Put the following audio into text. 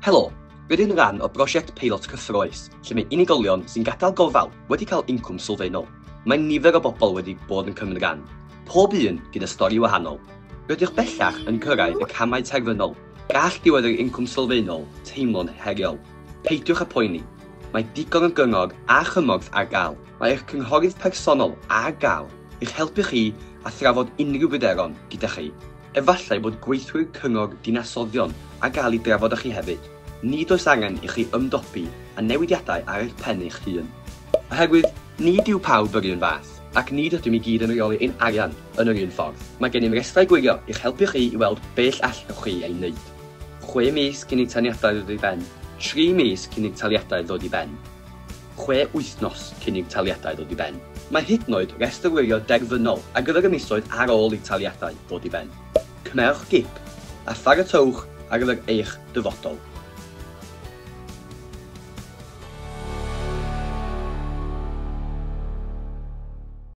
Helo, rydyn yn rhan o brosiect peilot cyffroes, lle mae unigolion sy'n Gadael Gofal wedi cael Incwm Sylfaenol. Mae nifer o bobl wedi bod yn cymryd rhan, pob un gyda stori wahanol. Rydych bellach yn cyrraedd y camau terfynol. Gall diwedd yr Incwm Sylfaenol teimlo'n heriol. Peidiwch â poeni, mae digon o gyngor a chymorth ar gael. Mae'r cynghorydd personol ar gael i'ch helpu chi a thrafod unrhyw bryderon gyda chi. Efallai bod gweithwyr cyngor dinasoddion a gael I drafod â chi hefyd. Nid oes angen I chi ymdopi a newidiadau ar eich pen eich hun. Oherwydd, nid yw pawb yr un fath, ac nid ydym I gyd yn reoli ein arian yn yr un ffordd. Mae gen i'n restrau gwylio i'ch helpu chi I weld bell allwch chi ei wneud. 6 mis cyn I taniadau ddod I ben, 3 mis cyn i'r taliadau ddod I ben, 6 wythnos cyn i'r taliadau ddod I ben. Mae hyd yn oed restr wirio derbynol a gyfer y misoedd ar ôl i'r taliadau ddod I ben. Cymewch gip a pharatowch ar gyfer eich dyfodol.